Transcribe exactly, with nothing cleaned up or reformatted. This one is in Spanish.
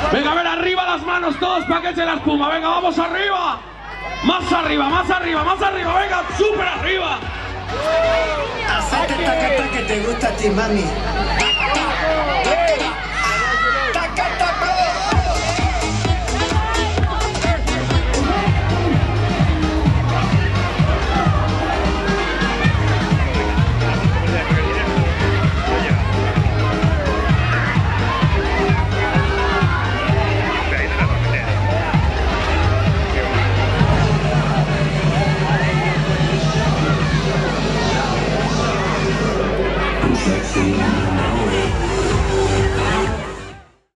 Venga, a ver, arriba las manos todos para que eche la espuma. Venga, vamos arriba. Más arriba, más arriba, más arriba. Venga, súper arriba. Hacete taca que te gusta a ti, mami.